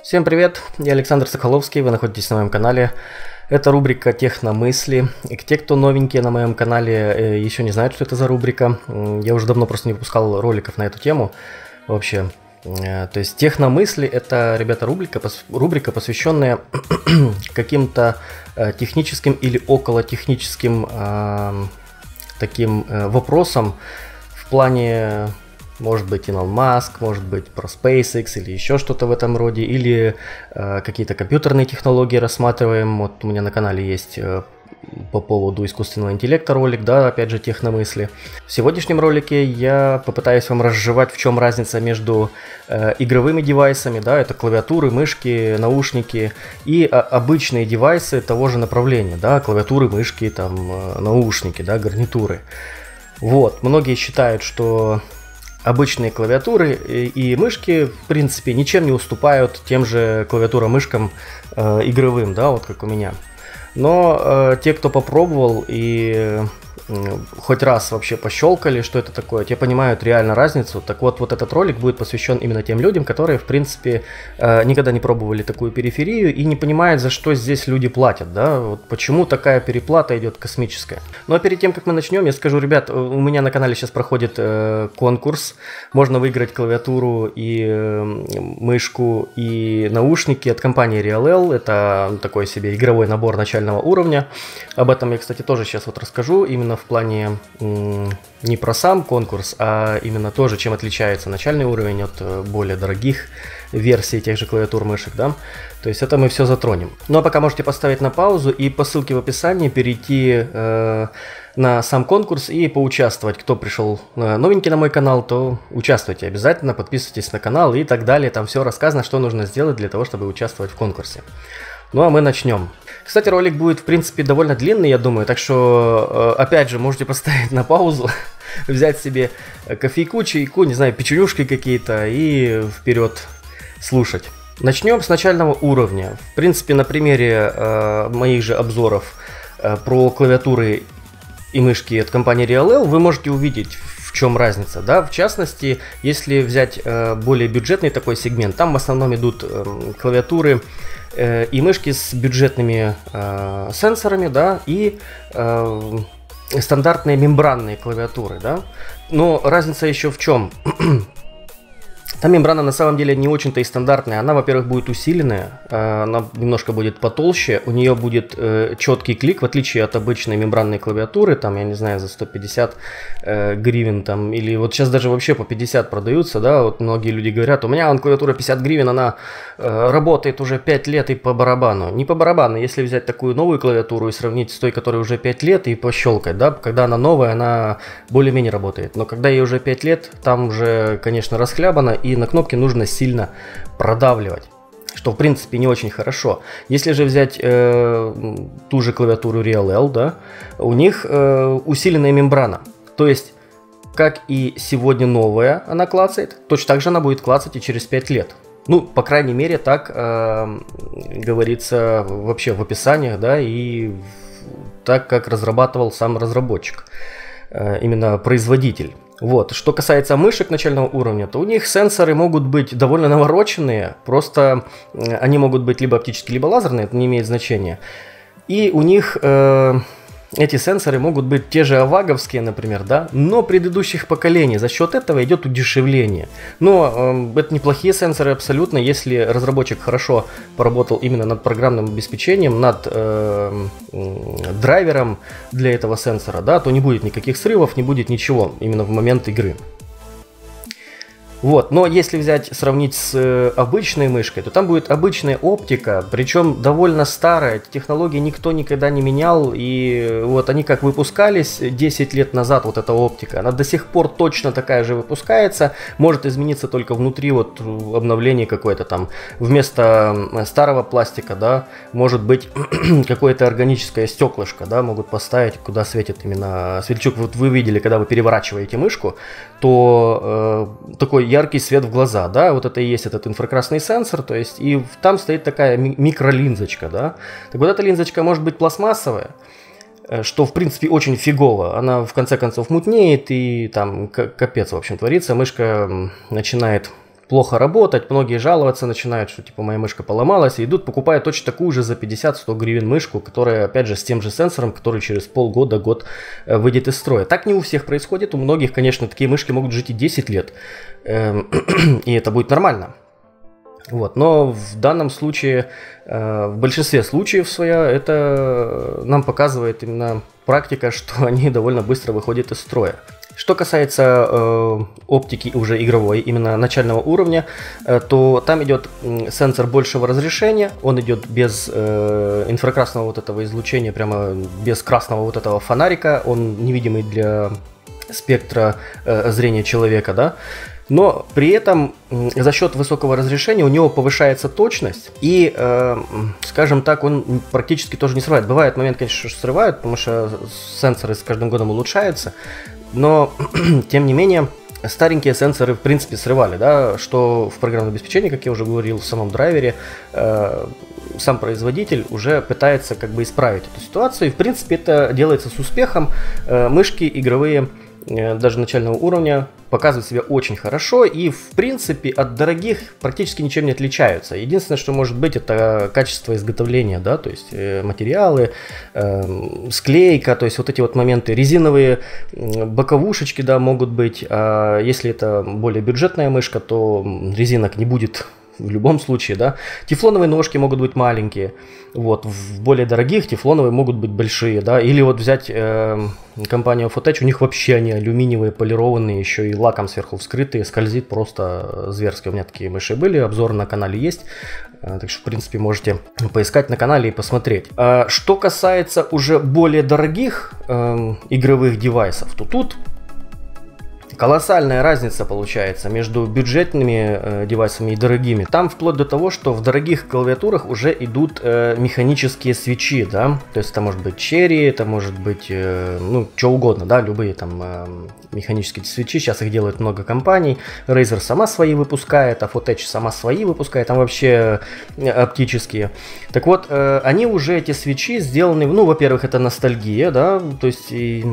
Всем привет, я Александр Соколовский, вы находитесь на моем канале. Это рубрика «Техномысли». И те, кто новенькие на моем канале, еще не знают, что это за рубрика. Я уже давно просто не выпускал роликов на эту тему вообще. То есть «Техномысли» — это, ребята, рубрика, посвященная каким-то техническим или околотехническим таким вопросам в плане... Может быть, Илон Маск, может быть, про SpaceX или еще что-то в этом роде, или какие-то компьютерные технологии рассматриваем. Вот у меня на канале есть по поводу искусственного интеллекта ролик, да, опять же, техномысли. В сегодняшнем ролике я попытаюсь вам разжевать, в чем разница между игровыми девайсами, да, это клавиатуры, мышки, наушники, и обычные девайсы того же направления, да, клавиатуры, мышки, там, наушники, да, гарнитуры. Вот, многие считают, что обычные клавиатуры и мышки, в принципе, ничем не уступают тем же клавиатурам-мышкам игровым, да, вот как у меня. Но те, кто попробовал и хоть раз вообще пощелкали, что это такое, те понимают реально разницу. Так вот, вот этот ролик будет посвящен именно тем людям, которые, в принципе, никогда не пробовали такую периферию и не понимают, за что здесь люди платят, да, вот почему такая переплата идет космическая. Но перед тем, как мы начнем, я скажу, ребят, у меня на канале сейчас проходит конкурс, можно выиграть клавиатуру и мышку и наушники от компании RealL, это такой себе игровой набор начального уровня. Об этом я, кстати, тоже сейчас вот расскажу, именно в плане не про сам конкурс, а именно тоже, чем отличается начальный уровень от более дорогих версий тех же клавиатур, мышек, да. То есть это мы все затронем. Ну а пока можете поставить на паузу и по ссылке в описании перейти на сам конкурс и поучаствовать. Кто пришел новенький на мой канал, то участвуйте обязательно, подписывайтесь на канал и так далее. Там все рассказано, что нужно сделать для того, чтобы участвовать в конкурсе. Ну а мы начнем. Кстати, ролик будет, в принципе, довольно длинный, я думаю, так что, опять же, можете поставить на паузу, взять себе кофейку, чайку, не знаю, печенюшки какие-то и вперед слушать. Начнем с начального уровня. В принципе, на примере моих же обзоров про клавиатуры и мышки от компании RealL вы можете увидеть, в чем разница, да. В частности, если взять более бюджетный такой сегмент, там в основном идут клавиатуры и мышки с бюджетными сенсорами, да, и стандартные мембранные клавиатуры, да. Но разница еще в чем? Та мембрана на самом деле не очень-то и стандартная. Она, во-первых, будет усиленная, она немножко будет потолще, у нее будет четкий клик, в отличие от обычной мембранной клавиатуры, там, я не знаю, за 150 гривен, там, или вот сейчас даже вообще по 50 продаются, да, вот многие люди говорят, у меня вон клавиатура 50 гривен, она работает уже 5 лет и по барабану. Не по барабану, если взять такую новую клавиатуру и сравнить с той, которая уже 5 лет, и пощелкать, да, когда она новая, она более-менее работает, но когда ей уже 5 лет, там уже, конечно, расхлябана, и на кнопки нужно сильно продавливать, что в принципе не очень хорошо. Если же взять ту же клавиатуру RealL, да, у них усиленная мембрана, то есть как и сегодня новая она клацает, точно так же она будет клацать и через 5 лет. Ну, по крайней мере, так говорится вообще в описаниях, да, и так как разрабатывал сам разработчик, именно производитель. Вот. Что касается мышек начального уровня, то у них сенсоры могут быть довольно навороченные, просто они могут быть либо оптические, либо лазерные, это не имеет значения. И у них эти сенсоры могут быть те же аваговские, например, да, но предыдущих поколений. За счет этого идет удешевление. Но это неплохие сенсоры абсолютно, если разработчик хорошо поработал именно над программным обеспечением, над драйвером для этого сенсора, да, то не будет никаких срывов, не будет ничего именно в момент игры. Вот, но если взять, сравнить с обычной мышкой, то там будет обычная оптика, причем довольно старая, эти технологии никто никогда не менял, и вот они как выпускались 10 лет назад, вот эта оптика, она до сих пор точно такая же выпускается, может измениться только внутри вот обновление какое-то там, вместо старого пластика, да, может быть какое-то органическое стеклышко, да, могут поставить, куда светит именно светлячок. Вот вы видели, когда вы переворачиваете мышку, то такой яркий свет в глаза, да, вот это и есть этот инфракрасный сенсор, то есть, и там стоит такая микролинзочка, да, так вот эта линзочка может быть пластмассовая, что в принципе очень фигово, она в конце концов мутнеет и там капец в общем творится, мышка начинает плохо работать, многие жаловаться начинают, что типа моя мышка поломалась, и идут, покупают точно такую же за 50-100 гривен мышку, которая, опять же, с тем же сенсором, который через полгода-год выйдет из строя. Так не у всех происходит, у многих, конечно, такие мышки могут жить и 10 лет, и это будет нормально. Вот. Но в данном случае, в большинстве случаев это нам показывает именно практика, что они довольно быстро выходят из строя. Что касается оптики уже игровой, именно начального уровня, то там идет сенсор большего разрешения, он идет без инфракрасного вот этого излучения, прямо без красного вот этого фонарика, он невидимый для спектра зрения человека, да. Но при этом за счет высокого разрешения у него повышается точность и, скажем так, он практически тоже не срывает. Бывает момент, конечно, что срывают, потому что сенсоры с каждым годом улучшаются, но тем не менее старенькие сенсоры в принципе срывали, да, что в программном обеспечении, как я уже говорил, в самом драйвере сам производитель уже пытается как бы исправить эту ситуацию, и в принципе это делается с успехом. Мышки игровые даже начального уровня показывают себя очень хорошо и в принципе от дорогих практически ничем не отличаются. Единственное, что может быть, это качество изготовления, да, то есть материалы, склейка, то есть вот эти вот моменты, резиновые боковушечки, да, могут быть, а если это более бюджетная мышка, то резинок не будет в любом случае, да. Тефлоновые ножки могут быть маленькие, вот, в более дорогих тефлоновые могут быть большие, да, или вот взять компанию Fotech, у них вообще они алюминиевые, полированные, еще и лаком сверху вскрытые, скользит просто зверски. У меня такие мыши были, обзор на канале есть, так что, в принципе, можете поискать на канале и посмотреть. Что касается уже более дорогих игровых девайсов, то тут колоссальная разница получается между бюджетными девайсами и дорогими. Там вплоть до того, что в дорогих клавиатурах уже идут механические свечи, да, то есть это может быть Cherry, это может быть, ну, что угодно, да, любые там механические свечи, сейчас их делают много компаний, Razer сама свои выпускает, а Fotech сама свои выпускает, там вообще оптические. Так вот, они уже, эти свечи сделаны, ну, во-первых, это ностальгия, да, то есть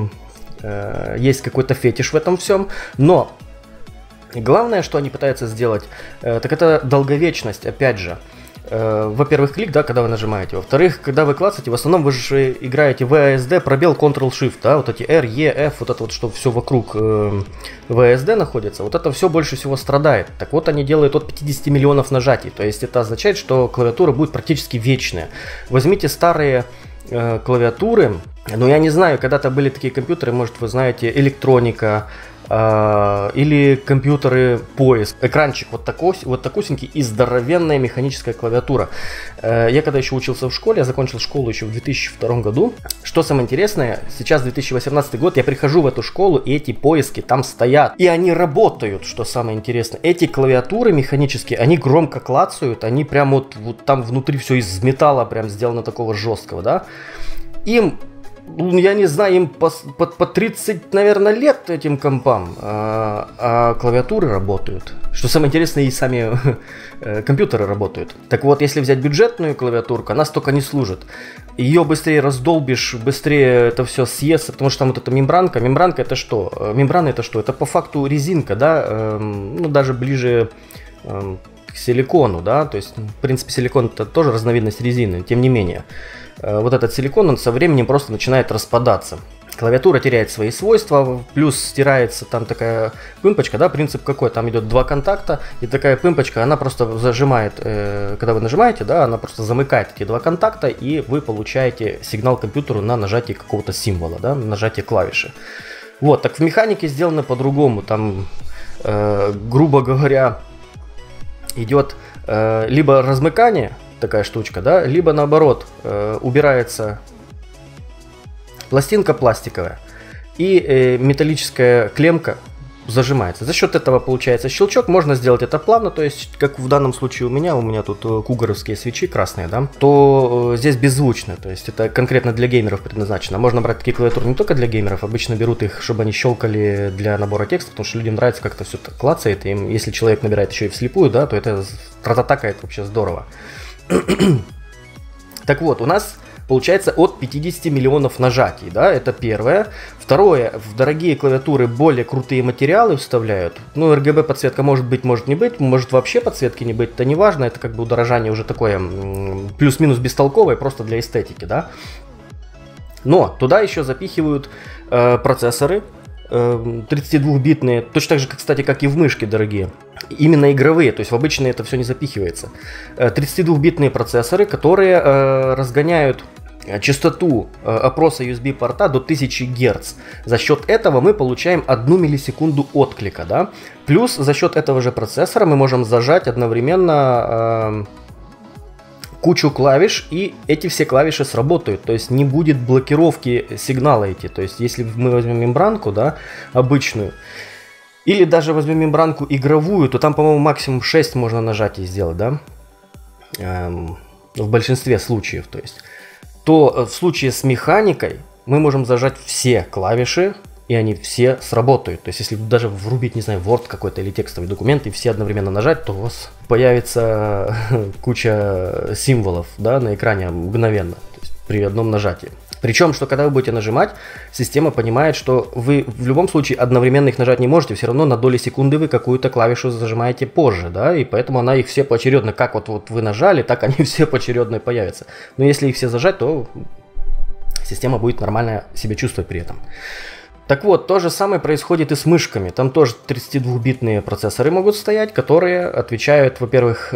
есть какой-то фетиш в этом всем, но главное, что они пытаются сделать, так это долговечность, опять же. Во-первых, клик, да, когда вы нажимаете. Во-вторых, когда вы клацаете, в основном вы же играете VSD, пробел, Ctrl-Shift, да, вот эти R, E, F, вот это вот, что все вокруг VSD находится, вот это все больше всего страдает. Так вот, они делают от 50 миллионов нажатий, то есть это означает, что клавиатура будет практически вечная. Возьмите старые клавиатуры, но я не знаю, когда-то были такие компьютеры, может, вы знаете, электроника или компьютеры поиск. Экранчик вот такусенький и здоровенная механическая клавиатура. Я когда еще учился в школе, я закончил школу еще в 2002 году. Что самое интересное, сейчас 2018 год, я прихожу в эту школу, и эти поиски там стоят. И они работают, что самое интересное. Эти клавиатуры механические, они громко клацают, они прям вот там внутри все из металла прям сделано такого жесткого, да. Им, я не знаю, им по 30, наверное, лет этим компам, а клавиатуры работают. Что самое интересное, и сами компьютеры работают. Так вот, если взять бюджетную клавиатурку, она столько не служит. Ее быстрее раздолбишь, быстрее это все съестся, потому что там вот эта мембранка. Мембранка это что? Мембрана это что? Это по факту резинка, да, ну даже ближе к силикону, да, то есть, в принципе, силикон это тоже разновидность резины, тем не менее. Вот этот силикон, он со временем просто начинает распадаться. Клавиатура теряет свои свойства, плюс стирается там такая пымпочка, да, принцип какой, там идет два контакта, и такая пымпочка, она просто зажимает, когда вы нажимаете, да, она просто замыкает эти два контакта, и вы получаете сигнал компьютеру на нажатие какого-то символа, да, на нажатие клавиши. Вот, так в механике сделано по-другому, там, грубо говоря, идет либо размыкание, такая штучка, да, либо наоборот убирается пластинка пластиковая и металлическая клемка зажимается. За счет этого получается щелчок, можно сделать это плавно, то есть как в данном случае у меня тут кугаровские свечи красные, да, то здесь беззвучно, то есть это конкретно для геймеров предназначено. Можно брать такие клавиатуры не только для геймеров, обычно берут их, чтобы они щелкали для набора текста, потому что людям нравится, как-то все клацает, и если человек набирает еще и вслепую, да, то это трататакает вообще здорово. Так вот, у нас получается от 50 миллионов нажатий, да, это первое. Второе, в дорогие клавиатуры более крутые материалы вставляют. Ну, RGB подсветка может быть, может не быть, может вообще подсветки не быть, это не важно, это как бы удорожание уже такое плюс-минус бестолковое, просто для эстетики, да. Но туда еще запихивают процессоры 32-битные, точно так же, кстати, как и в мышке дорогие. Именно игровые, то есть в обычные это все не запихивается. 32-битные процессоры, которые разгоняют частоту опроса USB порта до 1000 Гц. За счет этого мы получаем 1 миллисекунду отклика, да? Плюс за счет этого же процессора мы можем зажать одновременно кучу клавиш, и эти все клавиши сработают, то есть не будет блокировки сигнала идти. То есть если мы возьмем мембранку, да, обычную, или даже возьмем мембранку игровую, то там, по-моему, максимум 6 можно нажатий сделать, да, в большинстве случаев, то в случае с механикой мы можем зажать все клавиши, и они все сработают. То есть, если даже врубить, не знаю, Word какой-то или текстовый документ, и все одновременно нажать, то у вас появится куча символов, да, на экране мгновенно, то есть при одном нажатии. Причем, что когда вы будете нажимать, система понимает, что вы в любом случае одновременно их нажать не можете, все равно на доли секунды вы какую-то клавишу зажимаете позже, да, и поэтому она их все поочередно, как вот вы нажали, так они все поочередно появятся. Но если их все зажать, то система будет нормально себя чувствовать при этом. Так вот, то же самое происходит и с мышками. Там тоже 32-битные процессоры могут стоять, которые отвечают, во-первых,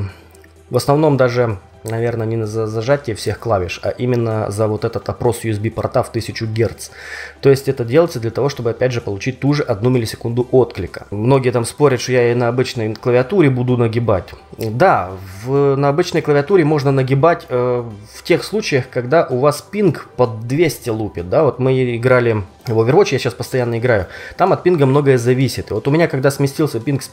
в основном даже, наверное, не за зажатие всех клавиш, а именно за вот этот опрос USB порта в 1000 Гц. То есть это делается для того, чтобы опять же получить ту же 1 миллисекунду отклика. Многие там спорят, что я и на обычной клавиатуре буду нагибать. Да, на обычной клавиатуре можно нагибать в тех случаях, когда у вас пинг под 200 лупит. Да? Вот мы играли в Overwatch, я сейчас постоянно играю, там от пинга многое зависит. И вот у меня, когда сместился пинг с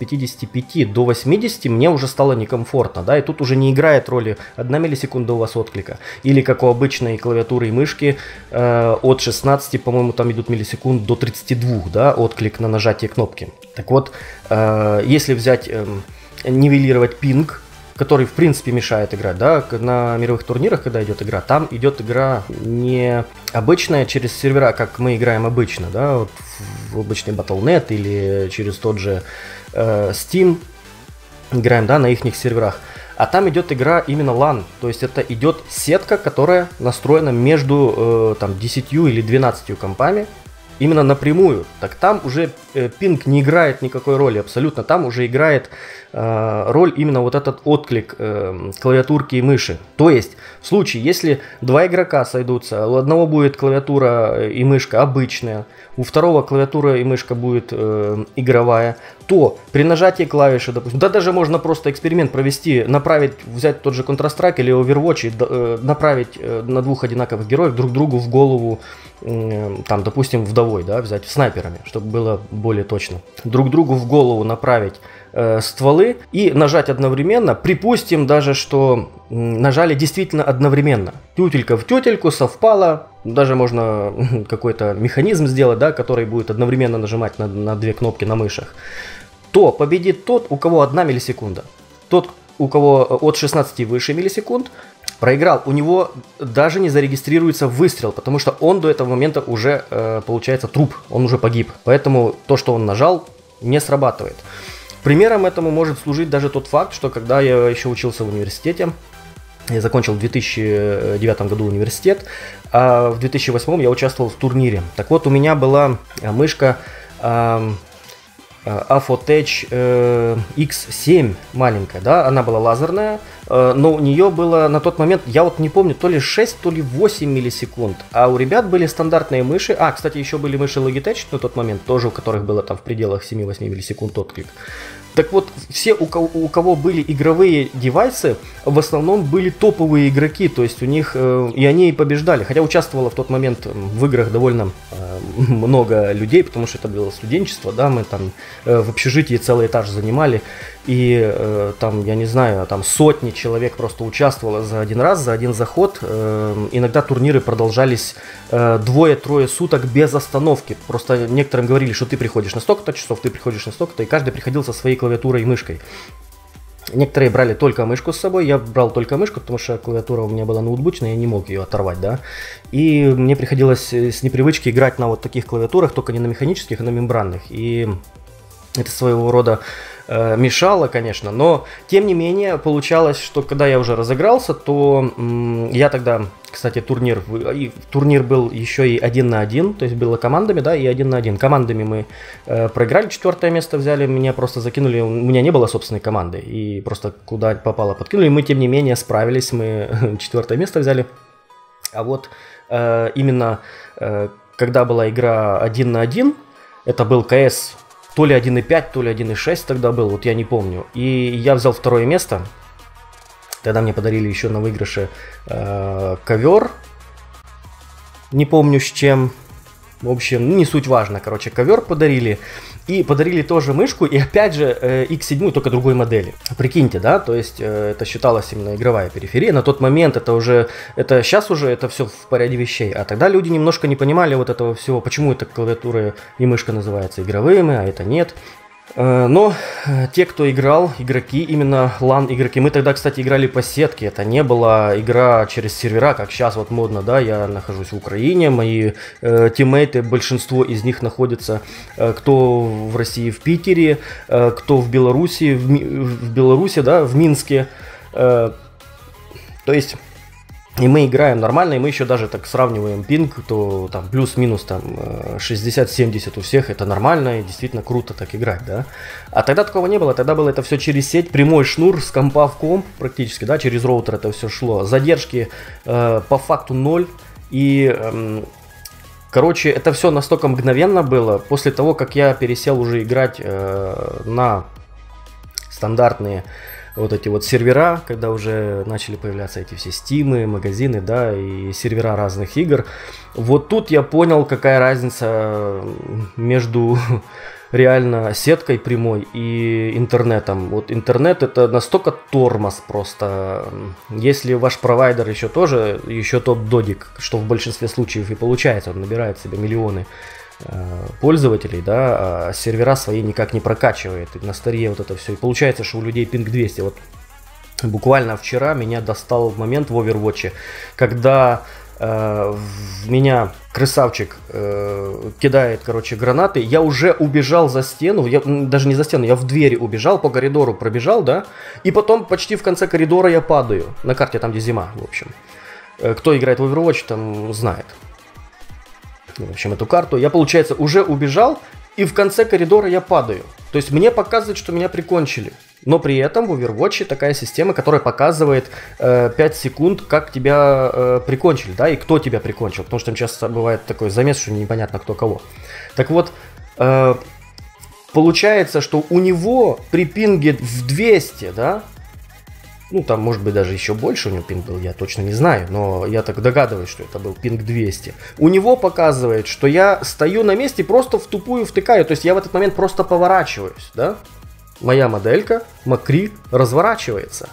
55 до 80, мне уже стало некомфортно, да, и тут уже не играет роли 1 миллисекунда у вас отклика, или как у обычной клавиатуры и мышки от 16, по-моему, там идут миллисекунд до 32, да, отклик на нажатие кнопки. Так вот, если взять, нивелировать пинг, который в принципе мешает играть, да, на мировых турнирах, когда идет игра, там идет игра не обычная через сервера, как мы играем обычно, да, вот в обычный Battle.net или через тот же Steam играем, да, на их серверах, а там идет игра именно LAN, то есть это идет сетка, которая настроена между там 10 или 12 компами, именно напрямую. Так там уже пинг не играет никакой роли абсолютно, там уже играет роль именно вот этот отклик клавиатурки и мыши. То есть в случае, если два игрока сойдутся, у одного будет клавиатура и мышка обычная, у второго клавиатура и мышка будет игровая, то при нажатии клавиши, допустим, да, даже можно просто эксперимент провести, направить, взять тот же Counter-Strike или Overwatch и направить на двух одинаковых героев друг другу в голову, там, допустим, вдовой, да, взять снайперами, чтобы было более точно, друг другу в голову направить стволы и нажать одновременно. Припустим даже, что нажали действительно одновременно. Тютелька в тютельку совпало. Даже можно какой-то механизм сделать, да, который будет одновременно нажимать на две кнопки на мышах. То победит тот, у кого 1 миллисекунда. Тот, у кого от 16 выше миллисекунд, проиграл. У него даже не зарегистрируется выстрел, потому что он до этого момента уже получается труп. Он уже погиб. Поэтому то, что он нажал, не срабатывает. Примером этому может служить даже тот факт, что когда я еще учился в университете, я закончил в 2009 году университет, а в 2008 я участвовал в турнире. Так вот, у меня была мышка Afotech X7 маленькая, да, она была лазерная, но у нее было на тот момент, я вот не помню, то ли 6, то ли 8 миллисекунд, а у ребят были стандартные мыши, кстати, еще были мыши Logitech на тот момент, тоже у которых было там в пределах 7-8 миллисекунд отклик. Так вот, все, у кого были игровые девайсы, в основном были топовые игроки, то есть у них, и они и побеждали. Хотя участвовало в тот момент в играх довольно много людей, потому что это было студенчество, да, мы там в общежитии целый этаж занимали, и там, я не знаю, там сотни человек просто участвовало за один раз, за один заход. Иногда турниры продолжались 2-3 суток без остановки. Просто некоторым говорили, что ты приходишь на столько-то часов, ты приходишь на столько-то, и каждый приходил со своей клавиатурой и мышкой. Некоторые брали только мышку с собой, я брал только мышку, потому что клавиатура у меня была ноутбучная, я не мог ее оторвать, да. И мне приходилось с непривычки играть на вот таких клавиатурах, только не на механических, а на мембранных. И это своего рода мешало, конечно, но тем не менее получалось, что когда я уже разыгрался, то я тогда, кстати, турнир был еще и 1 на 1, то есть было командами, да, и 1 на 1. Командами мы проиграли, 4 место взяли, меня просто закинули, у меня не было собственной команды, и просто куда попало подкинули, мы тем не менее справились, мы 4 место взяли, а вот именно когда была игра 1 на 1, это был КС. То ли 1.5, то ли 1.6 тогда был, вот я не помню. И я взял 2 место. Тогда мне подарили еще на выигрыше ковер. Не помню с чем. В общем, не суть важно. Короче, ковер подарили. И подарили тоже мышку. И опять же X7, только другой модели. Прикиньте, да? То есть это считалось именно игровая периферия. На тот момент сейчас уже это все в порядке вещей. А тогда люди немножко не понимали вот этого всего. Почему эта клавиатура и мышка называются игровыми, а это нет. Но те, кто играл, игроки, именно LAN-игроки, мы тогда, кстати, играли по сетке, это не была игра через сервера, как сейчас вот модно, да, я нахожусь в Украине, мои тиммейты, большинство из них находятся, кто в России, в Питере, кто в Беларуси, в Беларуси, да, в Минске, то есть... И мы играем нормально, и мы еще даже так сравниваем пинг, то там плюс-минус там 60-70 у всех, это нормально и действительно круто так играть, да. А тогда такого не было, тогда было это все через сеть, прямой шнур с компа в комп практически, да, через роутер это все шло. Задержки по факту 0, и, короче, это все настолько мгновенно было, после того, как я пересел уже играть на стандартные вот эти вот сервера, когда уже начали появляться эти все стимы, магазины, да, и сервера разных игр. Вот тут я понял, какая разница между реально сеткой прямой и интернетом. Вот интернет это настолько тормоз просто. Если ваш провайдер еще тот додик, что в большинстве случаев и получается, он набирает себе миллионы пользователей, да, а сервера свои никак не прокачивает, и на старе вот это все, и получается, что у людей пинг 200, вот буквально вчера меня достал момент в Overwatch, когда в меня красавчик кидает, короче, гранаты, я уже убежал за стену, даже не за стену, я в двери убежал, по коридору пробежал, да, и потом почти в конце коридора я падаю, на карте там, где зима, в общем, кто играет в Overwatch, там знает. В общем, эту карту. Я, получается, уже убежал, и в конце коридора я падаю. То есть мне показывает, что меня прикончили. Но при этом в Overwatch такая система, которая показывает 5 секунд, как тебя прикончили, да, и кто тебя прикончил. Потому что там часто бывает такой замес, что непонятно кто кого. Так вот, получается, что у него при пинге в 200, да, ну, там, может быть, даже еще больше у него пинг был, я точно не знаю, но я так догадываюсь, что это был пинг 200. У него показывает, что я стою на месте, просто в тупую втыкаю, то есть я в этот момент просто поворачиваюсь, да? Моя моделька, Макри, разворачивается.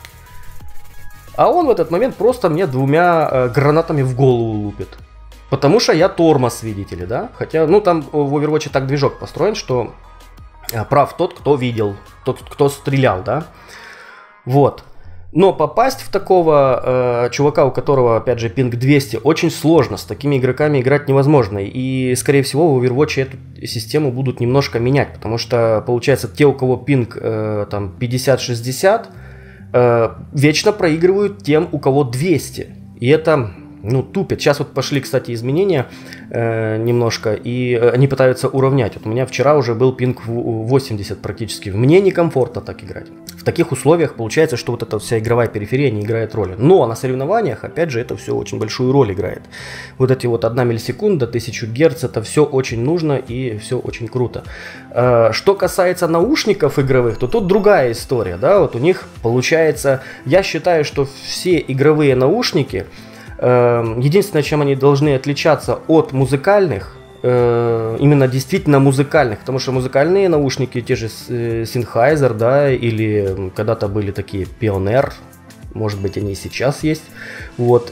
А он в этот момент просто мне 2 гранатами в голову лупит. Потому что я тормоз, видите ли, да? Хотя, ну, там в Overwatch так движок построен, что прав тот, кто видел, тот, кто стрелял, да? Вот. Но попасть в такого чувака, у которого, опять же, пинг 200, очень сложно. С такими игроками играть невозможно. И, скорее всего, в Overwatch эту систему будут немножко менять. Потому что, получается, те, у кого пинг там 50-60, вечно проигрывают тем, у кого 200. И это... Ну, тупят. Сейчас вот пошли, кстати, изменения немножко, и они пытаются уравнять. Вот у меня вчера уже был пинг 80 практически. Мне некомфортно так играть. В таких условиях получается, что вот эта вся игровая периферия не играет роли. Но на соревнованиях, опять же, это все очень большую роль играет. Вот эти вот 1 миллисекунда, 1000 Гц, это все очень нужно и все очень круто. Что касается наушников игровых, то тут другая история, да, вот у них получается, я считаю, что все игровые наушники, единственное, чем они должны отличаться от музыкальных, именно действительно музыкальных, потому что музыкальные наушники, те же Sennheiser, да, или когда-то были такие Pioneer, может быть, они и сейчас есть. Вот,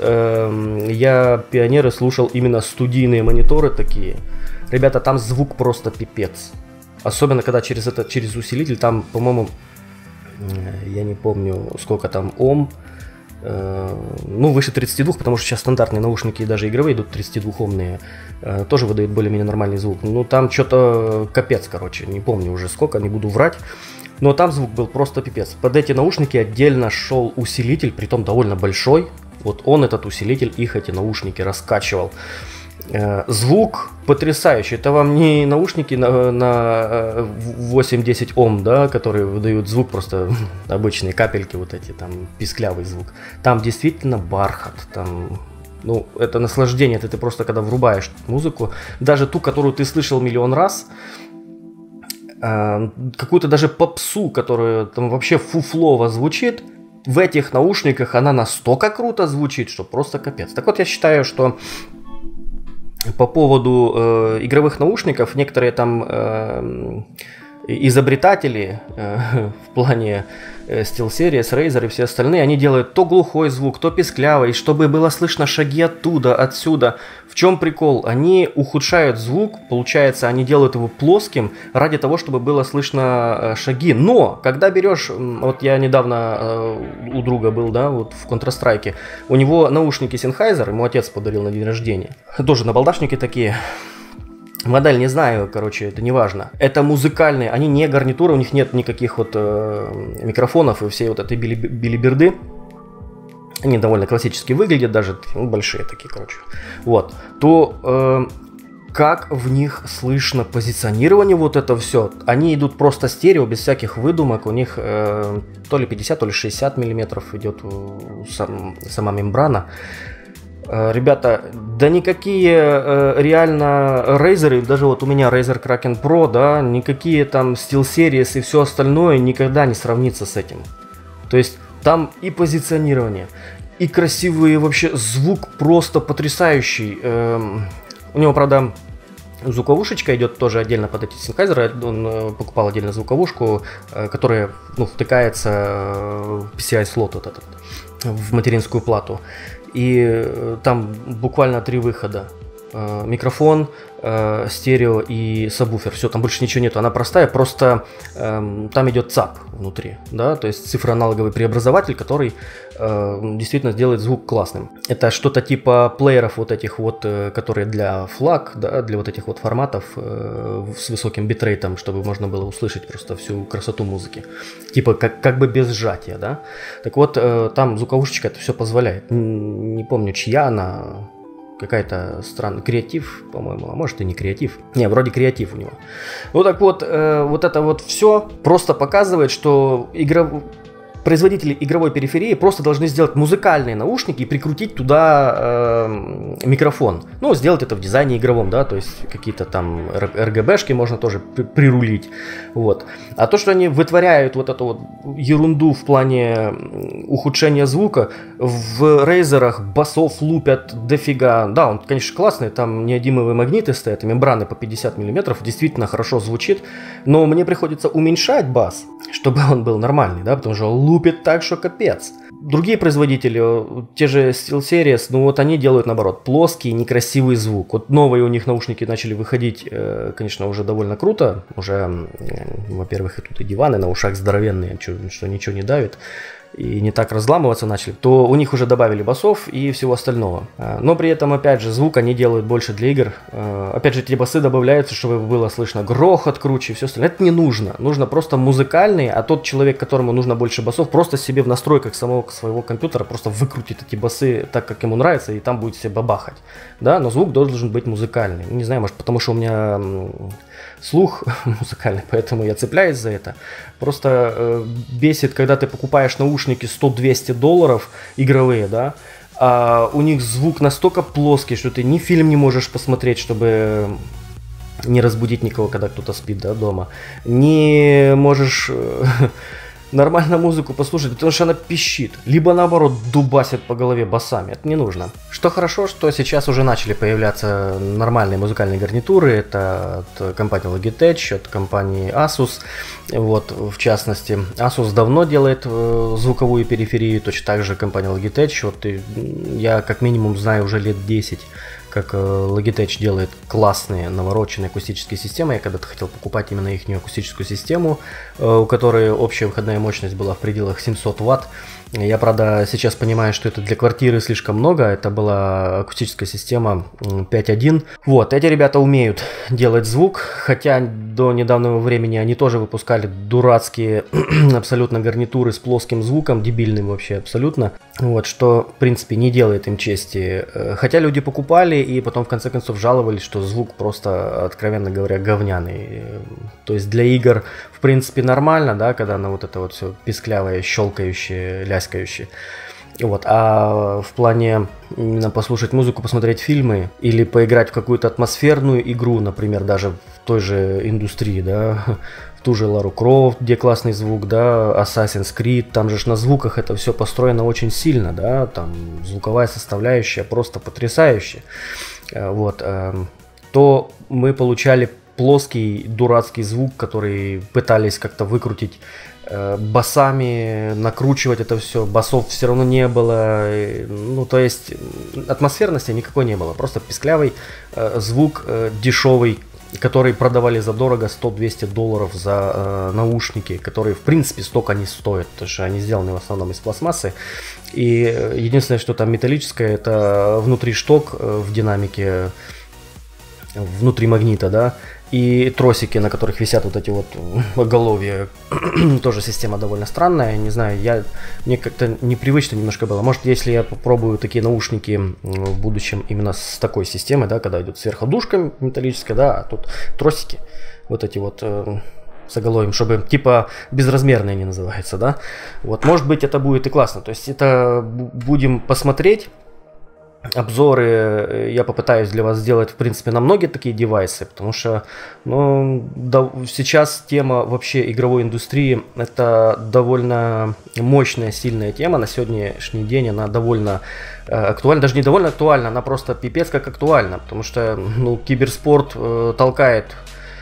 я Pioneer слушал именно студийные мониторы такие. Ребята, там звук просто пипец. Особенно, когда через усилитель, там, по-моему, я не помню, сколько там Ом, ну, выше 32, потому что сейчас стандартные наушники, даже игровые идут 32-омные, тоже выдают более-менее нормальный звук. Ну, там что-то капец, короче, не помню уже сколько, не буду врать. Но там звук был просто пипец. Под эти наушники отдельно шел усилитель, притом довольно большой. Вот он, этот усилитель, их эти наушники раскачивал. Звук потрясающий. Это вам не наушники на 8-10 Ом, да, которые выдают звук, просто обычные капельки вот эти, там писклявый звук. Там действительно бархат, там, ну, это наслаждение. Это ты просто когда врубаешь музыку, даже ту, которую ты слышал миллион раз, какую-то даже попсу, которая там вообще фуфлово звучит, в этих наушниках она настолько круто звучит, что просто капец. Так вот, я считаю, что по поводу игровых наушников некоторые там изобретатели в плане SteelSeries, Razer и все остальные, они делают то глухой звук, то писклявый, чтобы было слышно шаги оттуда, отсюда. В чем прикол? Они ухудшают звук, получается, они делают его плоским ради того, чтобы было слышно шаги. Но, когда берешь, вот я недавно у друга был, да, вот в Counter-Strike, у него наушники Sennheiser, ему отец подарил на день рождения. Тоже набалдашники такие. Модель не знаю, короче, это не важно. Это музыкальные, они не гарнитуры, у них нет никаких вот микрофонов и всей вот этой билиберды. Они довольно классически выглядят, даже ну, большие такие, короче. Вот. То как в них слышно позиционирование, вот это все. Они идут просто стерео, без всяких выдумок. У них то ли 50, то ли 60 миллиметров идет сама мембрана. Ребята, да никакие реально Razer, даже вот у меня Razer Kraken Pro, да, никакие там SteelSeries и все остальное никогда не сравнится с этим. То есть там и позиционирование, и красивый вообще звук просто потрясающий. У него, правда, звуковушечка идет тоже отдельно под эти Sennheiser. Он покупал отдельно звуковушку, которая ну, втыкается в PCI-слот вот этот, в материнскую плату. И там буквально 3 выхода. Микрофон, стерео и сабвуфер. Все, там больше ничего нету. Она простая, просто там идет ЦАП внутри. Да? То есть цифроаналоговый преобразователь, который действительно сделает звук классным. Это что-то типа плееров вот этих вот, которые для FLAC, да, для вот этих вот форматов с высоким битрейтом, чтобы можно было услышать просто всю красоту музыки. Типа как бы без сжатия, да. Так вот, там звуковушечка это все позволяет. Не помню, чья она. Какая-то странная, креатив, по-моему, а может и не креатив. Не, вроде креатив у него. Ну так вот, вот это вот все просто показывает, что производители игровой периферии просто должны сделать музыкальные наушники и прикрутить туда микрофон. Ну, сделать это в дизайне игровом, да, то есть какие-то там RGB-шки можно тоже прирулить. Вот. А то, что они вытворяют вот эту вот ерунду в плане ухудшения звука, в Razer'ах басов лупят дофига. Да, он, конечно, классный, там неодимовые магниты стоят, мембраны по 50 мм, действительно хорошо звучит, но мне приходится уменьшать бас, чтобы он был нормальный, да, потому что он лупит так, что капец. Другие производители, те же SteelSeries, ну вот они делают наоборот плоский, некрасивый звук. Вот новые у них наушники начали выходить, конечно, уже довольно круто. Уже, во-первых, и тут и диваны на ушах здоровенные, что ничего не давит. И не так разламываться начали, то у них уже добавили басов и всего остального. Но при этом, опять же, звук они делают больше для игр. Опять же, эти басы добавляются, чтобы было слышно грохот круче и все остальное. Это не нужно. Нужно просто музыкальные, а тот человек, которому нужно больше басов, просто себе в настройках самого своего компьютера просто выкрутит эти басы так, как ему нравится, и там будет себе бабахать. Да, но звук должен быть музыкальный. Не знаю, может, потому что у меня слух музыкальный, поэтому я цепляюсь за это. Просто бесит, когда ты покупаешь наушники $100-200 игровые, да, а у них звук настолько плоский, что ты ни фильм не можешь посмотреть, чтобы не разбудить никого, когда кто-то спит, да, дома. Не можешь нормально музыку послушать, потому что она пищит. Либо наоборот дубасит по голове басами. Это не нужно. Что хорошо, что сейчас уже начали появляться нормальные музыкальные гарнитуры. Это от компании Logitech, от компании Asus. Вот, в частности, Asus давно делает звуковую периферию, точно так же компания Logitech. Вот, я как минимум знаю уже лет 10, как Logitech делает классные навороченные акустические системы. Я когда-то хотел покупать именно их акустическую систему, у которой общая выходная мощность была в пределах 700 Вт. Я, правда, сейчас понимаю, что это для квартиры слишком много. Это была акустическая система 5.1. Вот, эти ребята умеют делать звук, хотя до недавнего времени они тоже выпускали дурацкие абсолютно гарнитуры с плоским звуком, дебильным вообще абсолютно. Вот, что, в принципе, не делает им чести. Хотя люди покупали и потом, в конце концов, жаловались, что звук просто, откровенно говоря, говняный. То есть для игр, в принципе, нормально, да, когда на вот это вот все писклявое, щелкающее, ляскающее. Вот, а в плане именно послушать музыку, посмотреть фильмы или поиграть в какую-то атмосферную игру, например, даже в той же индустрии, да, в ту же Лару Крофт, где классный звук, да, Assassin's Creed, там же на звуках это все построено очень сильно, да, там звуковая составляющая просто потрясающая, вот, то мы получали плоский дурацкий звук, который пытались как-то выкрутить басами, накручивать это все, басов все равно не было, ну то есть атмосферности никакой не было, просто писклявый звук дешевый, который продавали задорого, $100-200 за наушники, которые в принципе столько не стоят, потому что они сделаны в основном из пластмассы, и единственное, что там металлическое, это внутри шток в динамике, внутри магнита, да, и тросики, на которых висят вот эти вот оголовья. Тоже система довольно странная, не знаю, мне как-то непривычно немножко было. Может, если я попробую такие наушники в будущем именно с такой системой, да, когда идет сверходушка металлическая, да, а тут тросики вот эти вот с оголовьем, чтобы типа безразмерные они называются, да. Вот, может быть, это будет и классно. То есть это будем посмотреть. Обзоры я попытаюсь для вас сделать, в принципе, на многие такие девайсы, потому что, ну, сейчас тема вообще игровой индустрии — это довольно мощная, сильная тема. На сегодняшний день она довольно актуальна, даже не довольно актуальна, она просто пипец как актуальна, потому что, ну, киберспорт толкает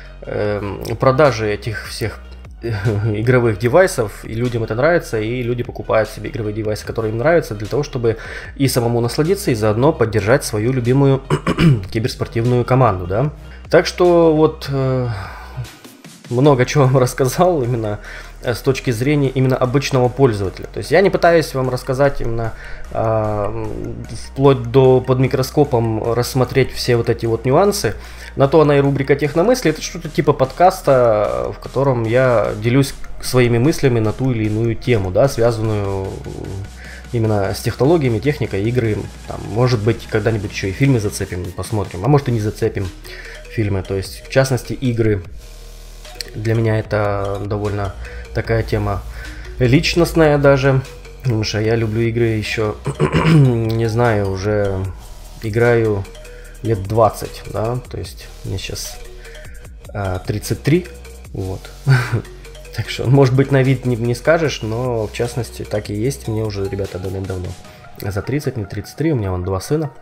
продажи этих всех игровых девайсов, и людям это нравится, и люди покупают себе игровые девайсы, которые им нравятся, для того, чтобы и самому насладиться, и заодно поддержать свою любимую киберспортивную команду, да. Так что вот много чего вам рассказал именно с точки зрения именно обычного пользователя. То есть я не пытаюсь вам рассказать именно вплоть до под микроскопом рассмотреть все вот эти вот нюансы. На то она и рубрика «Техномысли». Это что-то типа подкаста, в котором я делюсь своими мыслями на ту или иную тему, да, связанную именно с технологиями, техникой, игры. Там, может быть, когда-нибудь еще и фильмы зацепим, посмотрим, а может и не зацепим фильмы. То есть, в частности, игры. Для меня это довольно такая тема личностная даже, потому что я люблю игры еще, не знаю, уже играю лет 20, да, то есть мне сейчас 33, вот. Так что, может быть, на вид не скажешь, но в частности так и есть, мне уже, ребята, давно за 30, не 33, у меня вон 2 сына.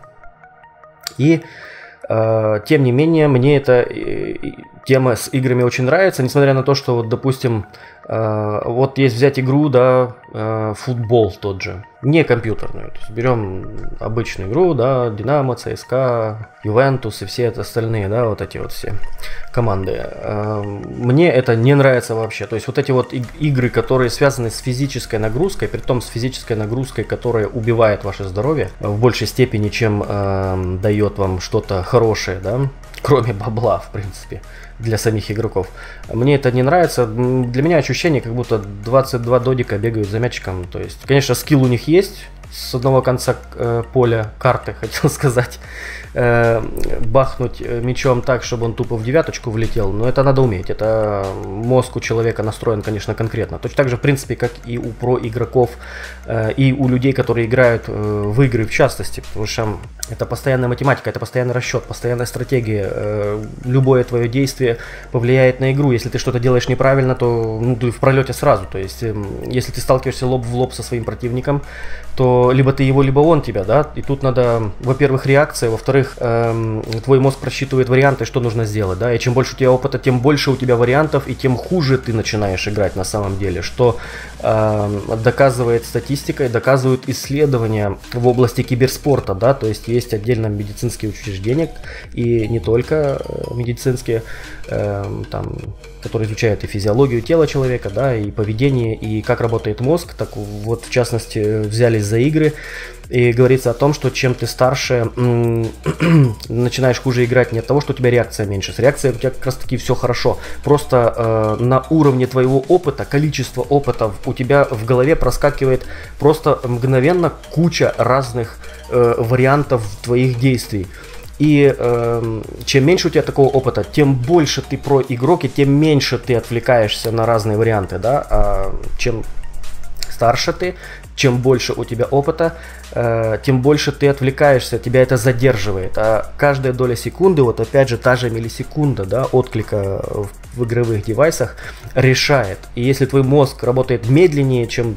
И тем не менее, мне эта тема с играми очень нравится, несмотря на то, что, вот, допустим, вот есть взять игру, да, футбол тот же, не компьютерную, то есть берем обычную игру, да, Динамо, ЦСКА, Ювентус и все это остальные, да, вот эти вот все команды. Мне это не нравится вообще, то есть вот эти вот игры, которые связаны с физической нагрузкой, притом с физической нагрузкой, которая убивает ваше здоровье в большей степени, чем дает вам что-то хорошее, да, кроме бабла, в принципе, для самих игроков. Мне это не нравится. Для меня ощущение, как будто 22 додика бегают за мячиком. То есть, конечно, скилл у них есть. С одного конца поля карты, хотел сказать, бахнуть мячом так, чтобы он тупо в девяточку влетел. Но это надо уметь. Это мозг у человека настроен, конечно, конкретно. Точно так же, в принципе, как и у про-игроков, и у людей, которые играют в игры в частности. Потому что это постоянная математика, это постоянный расчет, постоянная стратегия. Любое твое действие повлияет на игру. Если ты что-то делаешь неправильно, то, ну, ты в пролете сразу. То есть, если ты сталкиваешься лоб в лоб со своим противником, то что либо ты его, либо он тебя, да, и тут надо, во-первых, реакция, во-вторых, твой мозг просчитывает варианты, что нужно сделать, да, и чем больше у тебя опыта, тем больше у тебя вариантов, и тем хуже ты начинаешь играть на самом деле, что доказывает статистика и доказывают исследования в области киберспорта, да, то есть отдельно медицинские учреждения, и не только медицинские, там, которые изучают и физиологию тела человека, да, и поведение, и как работает мозг. Так вот, в частности, взялись за игры, и говорится о том, что чем ты старше, начинаешь хуже играть не от того, что у тебя реакция меньше. С реакцией у тебя как раз таки все хорошо. Просто на уровне твоего опыта, количество опыта у тебя в голове проскакивает просто мгновенно куча разных вариантов твоих действий. И чем меньше у тебя такого опыта, тем больше ты про-игрок, и тем меньше ты отвлекаешься на разные варианты, да. А чем старше ты, чем больше у тебя опыта, тем больше ты отвлекаешься, тебя это задерживает. А каждая доля секунды, вот опять же та же миллисекунда, да, отклика в игровых девайсах решает. И если твой мозг работает медленнее, чем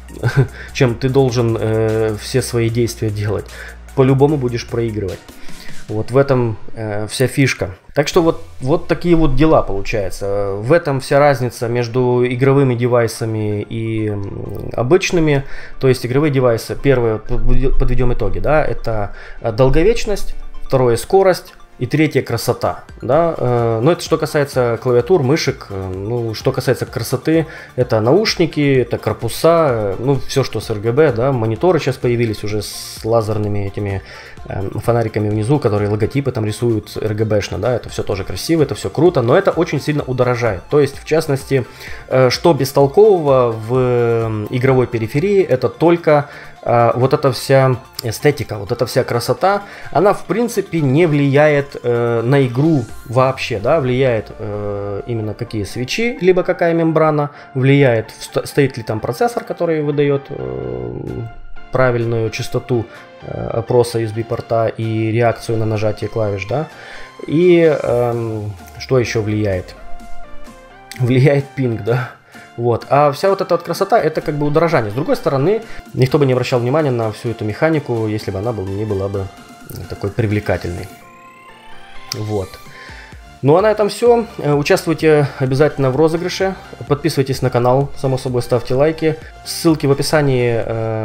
ты должен все свои действия делать, по-любому будешь проигрывать. Вот в этом вся фишка. Так что вот такие вот дела получается. В этом вся разница между игровыми девайсами и обычными. То есть игровые девайсы, первое, подведем итоги, да, это долговечность, второе, скорость. И третье, красота, да, но это что касается клавиатур, мышек, ну, что касается красоты, это наушники, это корпуса, ну, все, что с RGB, да, мониторы сейчас появились уже с лазерными этими фонариками внизу, которые логотипы там рисуют RGB-шно, да, это все тоже красиво, это все круто, но это очень сильно удорожает, то есть, в частности, что бестолкового в игровой периферии, это только вот эта вся эстетика, вот эта вся красота, она в принципе не влияет на игру вообще, да, влияет именно какие свечи, либо какая мембрана, влияет, стоит ли там процессор, который выдает правильную частоту опроса USB-порта и реакцию на нажатие клавиш, да, и что еще влияет? Влияет пинг, да. Вот. А вся вот эта вот красота, это как бы удорожание. С другой стороны, никто бы не обращал внимания на всю эту механику, если бы она не была бы такой привлекательной. Вот. Ну а на этом все. Участвуйте обязательно в розыгрыше. Подписывайтесь на канал, само собой, ставьте лайки. Ссылки в описании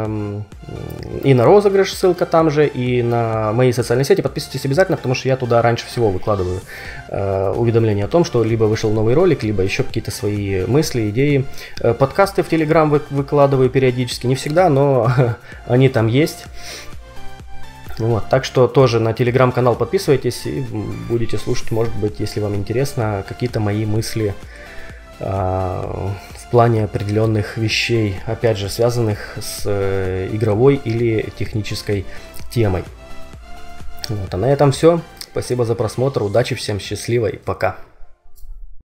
и на розыгрыш, ссылка там же, и на мои социальные сети. Подписывайтесь обязательно, потому что я туда раньше всего выкладываю уведомления о том, что либо вышел новый ролик, либо еще какие-то свои мысли, идеи. Подкасты в Telegram выкладываю периодически, не всегда, но они там есть. Вот, так что тоже на телеграм-канал подписывайтесь и будете слушать, может быть, если вам интересно, какие-то мои мысли в плане определенных вещей, опять же, связанных с игровой или технической темой. Вот, а на этом все. Спасибо за просмотр, удачи всем, счастливо и пока.